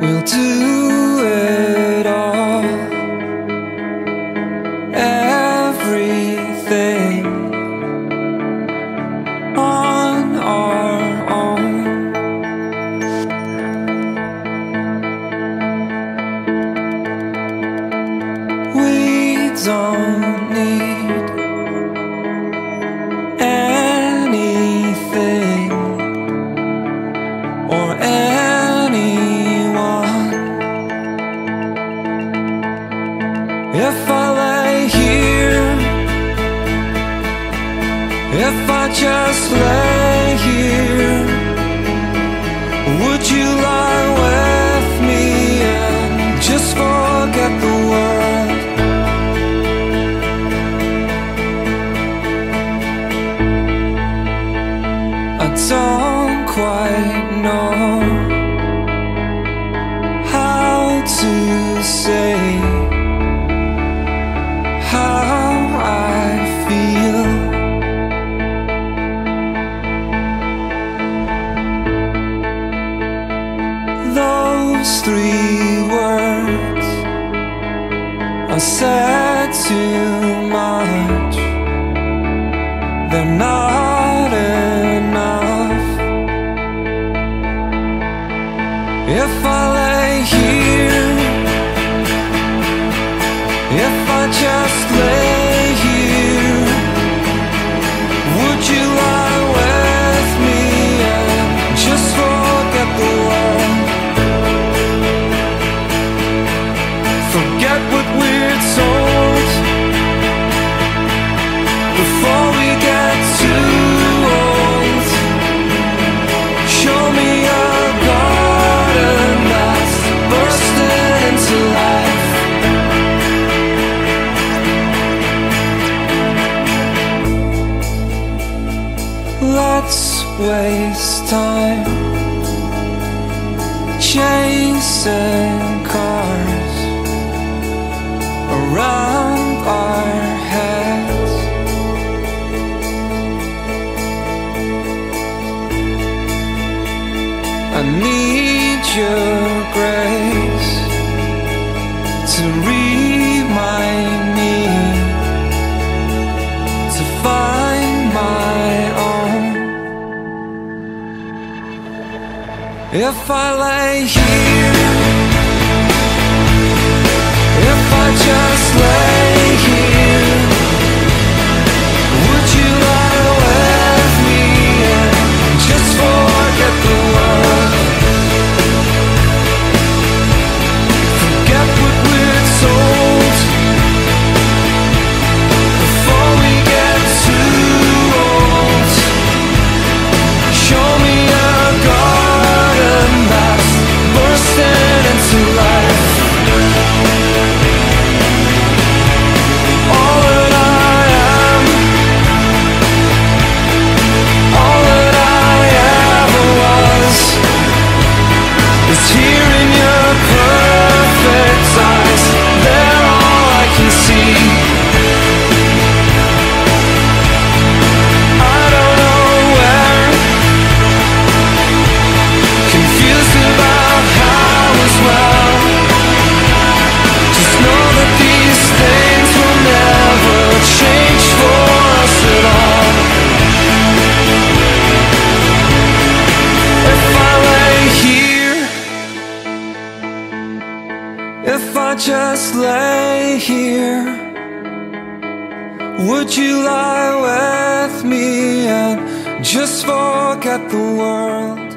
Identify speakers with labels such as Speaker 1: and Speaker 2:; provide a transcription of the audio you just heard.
Speaker 1: We'll do it all, everything on our own. We don't need anything or anyone. If I lay here, if I just lay here, would you lie with me and just forget the world? I don't quite know how to say how I feel. Those 3 words are said too much. They're not enough. If I lay here, if I just lay here, would you lie with me and just forget the world? Forget what we're told before we get too old. Show me a garden that's bursting into life. Let's waste time chasing cars around our heads. I need your grace to remind me to find my own. If I lay here, if I just lay here, would you lie with me and just forget the world? Forget what we're told before we get too old. Show me a garden that's bursting into life. All that I am, all that I ever was, is here in your perfect eyes. They're all I can see. I don't know where, confused about how as well. Just know that these things will never change for us at all. If I lay here, if I just lay here, would you lie with me and just forget the world?